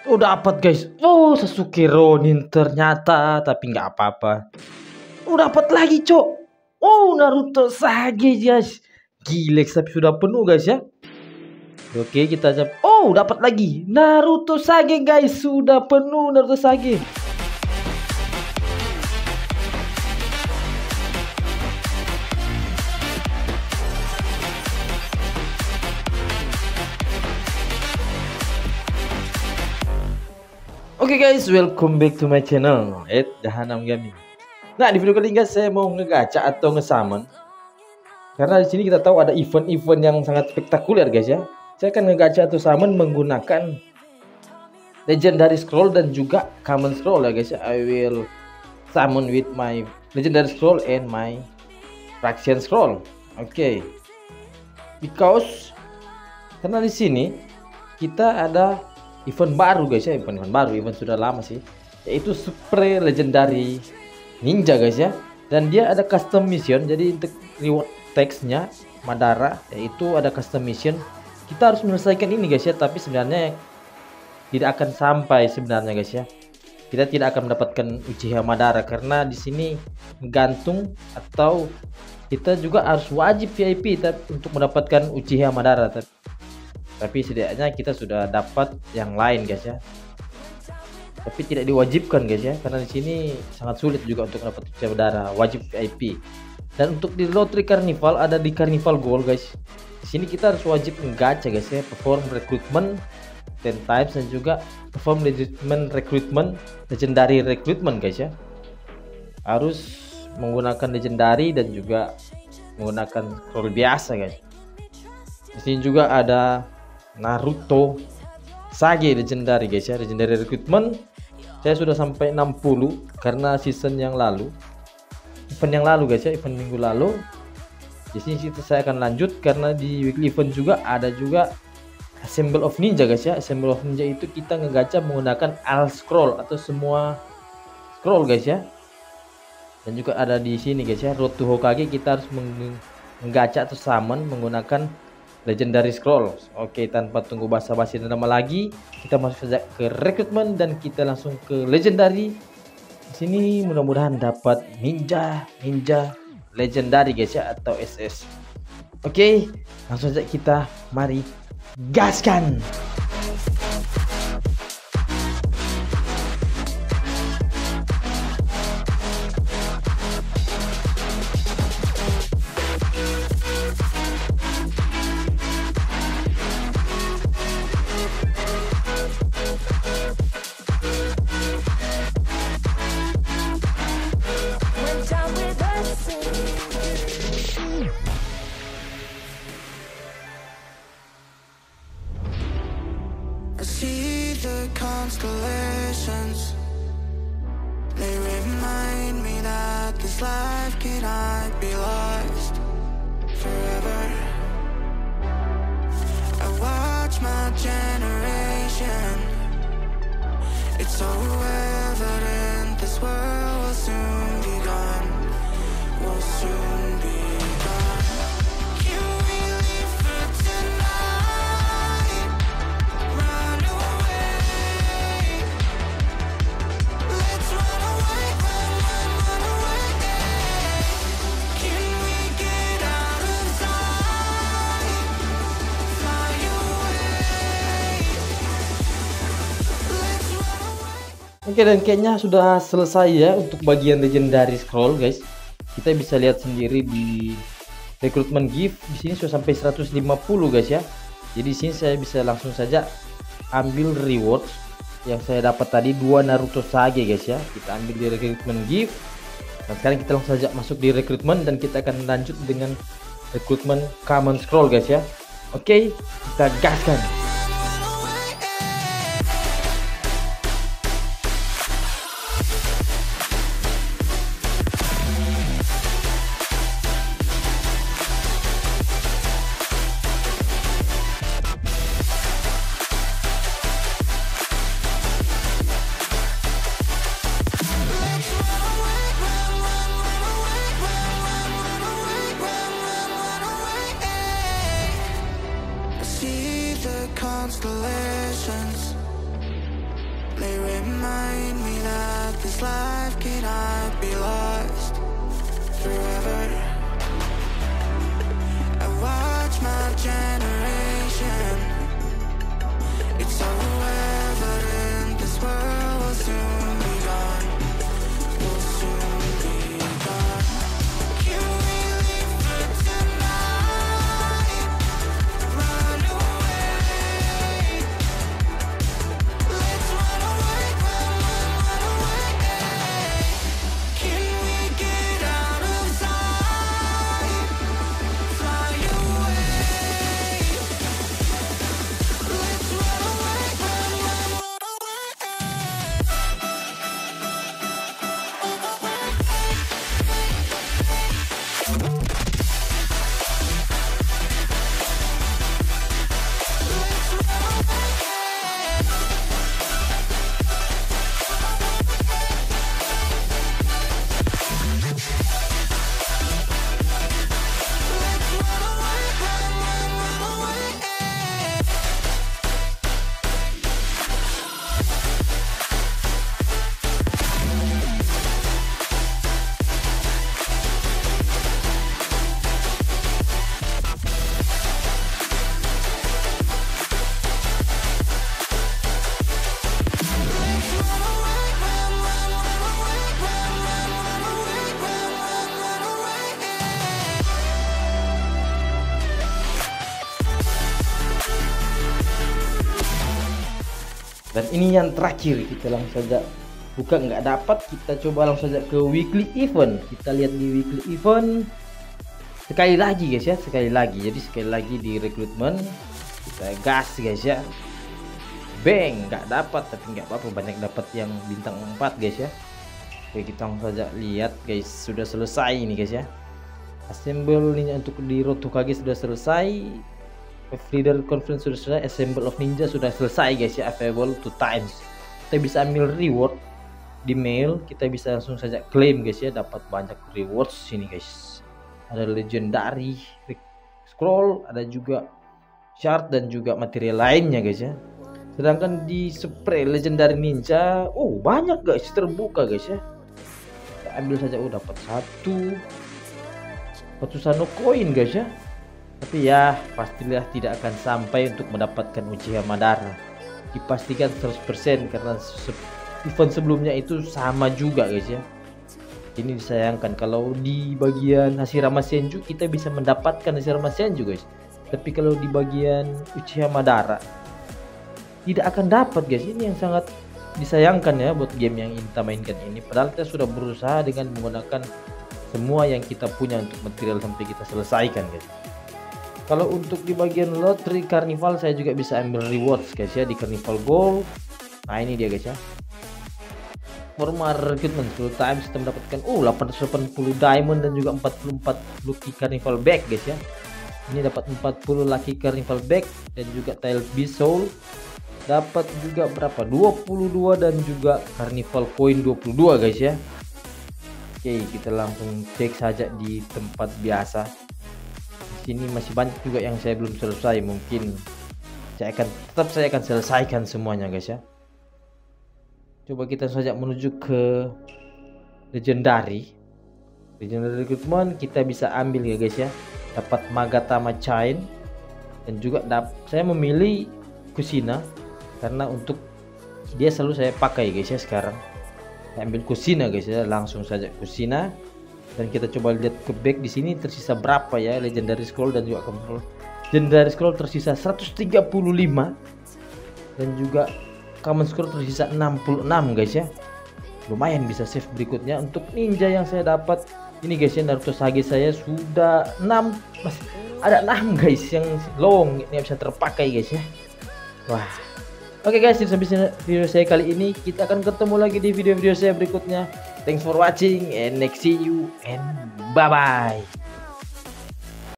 Oh dapat guys. Oh Sasuke Ronin ternyata, tapi nggak apa-apa. Oh dapat lagi cok. Oh Naruto Sage guys. Gile tapi sudah penuh guys ya. Oke kita cap. Oh dapat lagi Naruto Sage guys. Sudah penuh Naruto Sage. Oke guys, welcome back to my channel Dahanam Gaming. Nah, di video kali ini guys, saya mau ngegacha atau ngesummon. Karena di sini kita tahu ada event-event yang sangat spektakuler guys ya. Saya akan ngegacha atau summon menggunakan Legendary Scroll dan juga Common Scroll ya guys ya. I will summon with my Legendary Scroll and my Fraction Scroll. Oke. Because karena di sini kita ada event baru guys ya, event sudah lama sih, yaitu Super Legendary Ninja guys ya, dan dia ada custom mission. Jadi untuk reward text-nya Madara, yaitu ada custom mission, kita harus menyelesaikan ini guys ya, tapi sebenarnya tidak akan sampai sebenarnya guys ya, kita tidak akan mendapatkan Uchiha Madara karena di sini gantung, atau kita juga harus wajib VIP untuk mendapatkan Uchiha Madara. Tapi setidaknya kita sudah dapat yang lain guys ya. Tapi tidak diwajibkan guys ya, karena di sini sangat sulit juga untuk dapat Uchiha Madara, wajib VIP. Dan untuk di Lottery Carnival ada di Carnival Gold guys. Di sini kita harus wajib menggacha guys ya, perform recruitment 10 times dan juga perform recruitment legendary recruitment guys ya. Harus menggunakan legendary dan juga menggunakan scroll biasa guys. Di sini juga ada Naruto Sage Legendary guys ya, Legendary Recruitment. Saya sudah sampai 60 karena season yang lalu, event yang lalu guys ya, event minggu lalu. Di sini saya akan lanjut karena di weekly event juga ada juga Assemble of Ninja guys ya. Assemble of Ninja itu kita ngegacha menggunakan all scroll atau semua scroll guys ya. Dan juga ada di sini guys ya, Road to Hokage, kita harus menggacha atau summon menggunakan Legendary Scroll. Oke, tanpa tunggu basa-basi dan lama lagi, kita masuk saja ke rekrutmen dan kita langsung ke Legendary. Di sini mudah-mudahan dapat Ninja Legendary guys ya, atau SS. Oke, langsung saja kita mari gaskan. I see the constellations. They remind me that this life cannot be lost forever. I watch my generation. It's so evident this world will soon be gone. Will soon be gone. Can we leave for tonight? Run away. Let's run away, run away. Can we get out of sight? Fly away. Let's run away. Oke, dan kayaknya sudah selesai ya untuk bagian Legendary Scroll guys. Kita bisa lihat sendiri di recruitment gift di sini sudah sampai 150 guys ya. Jadi di sini saya bisa langsung saja ambil rewards yang saya dapat tadi, 2 Naruto Sage guys ya. Kita ambil di recruitment gift. Dan sekarang kita langsung saja masuk di recruitment dan kita akan lanjut dengan recruitment Common Scroll guys ya. Oke, kita gaskan. this life, can I be lost forever? I watch my generation. It's so evident this world will soon be gone. Will soon be gone. Can we leave for tonight? Run away. Let's run away, run away. Can we get out of sight? Fly away. Let's run away, run away. Dan ini yang terakhir, kita langsung saja buka, nggak dapat, kita coba langsung saja ke weekly event. Kita lihat di weekly event sekali lagi guys ya, sekali lagi. Jadi sekali lagi di rekrutmen kita gas guys ya. Bang, nggak dapat, tapi nggak apa-apa, banyak dapat yang bintang 4 guys ya. Oke, kita langsung saja lihat guys, sudah selesai ini guys ya. Assemble ninja untuk di Road to Kage sudah selesai. Leader Conference sudah selesai. Assemble of Ninja sudah selesai guys ya. Available 2 times. Kita bisa ambil reward di mail. Kita bisa langsung saja claim guys ya. Dapat banyak rewards sini guys. Ada legendary scroll, ada juga shard dan juga material lainnya guys ya. Sedangkan di spray legendary ninja, oh banyak guys terbuka guys ya. Kita ambil saja, oh dapat satu Sano koin guys ya. Tapi ya pastilah tidak akan sampai untuk mendapatkan Uchiha Madara. Dipastikan 100% karena event sebelumnya itu sama juga guys ya. Ini disayangkan kalau di bagian Hashirama Senju kita bisa mendapatkan Hashirama Senju guys. Tapi kalau di bagian Uchiha Madara tidak akan dapat guys. Ini yang sangat disayangkan ya buat game yang kita mainkan ini. Padahal kita sudah berusaha dengan menggunakan semua yang kita punya untuk material sampai kita selesaikan guys. Kalau untuk di bagian lottery carnival saya juga bisa ambil rewards guys ya di carnival gold. Nah ini dia guys ya. Formal recruitment 10 times kita mendapatkan 880 diamond dan juga 44 lucky carnival bag guys ya. Ini dapat 40 lucky carnival bag dan juga tail beast soul. Dapat juga berapa? 22 dan juga carnival coin 22 guys ya. Oke, kita langsung cek saja di tempat biasa. Sini masih banyak juga yang saya belum selesai, mungkin saya akan selesaikan semuanya guys ya. Coba kita saja menuju ke legendary recruitment. Kita bisa ambil ya guys ya, dapat Magatama Chain dan juga saya memilih Kushina karena untuk dia selalu saya pakai guys ya. Sekarang saya ambil Kushina guys ya, langsung saja Kushina. Dan kita coba lihat ke back di sini tersisa berapa ya legendary scroll dan juga legendary scroll tersisa 135 dan juga common scroll tersisa 66 guys ya. Lumayan bisa save berikutnya. Untuk ninja yang saya dapat ini guys ya, Naruto Sage saya sudah 6, masih ada 6 guys yang long ini bisa terpakai guys ya. Wah. Oke guys, sampai sini video saya kali ini. Kita akan ketemu lagi di video-video saya berikutnya. Thanks for watching and next see you and bye bye.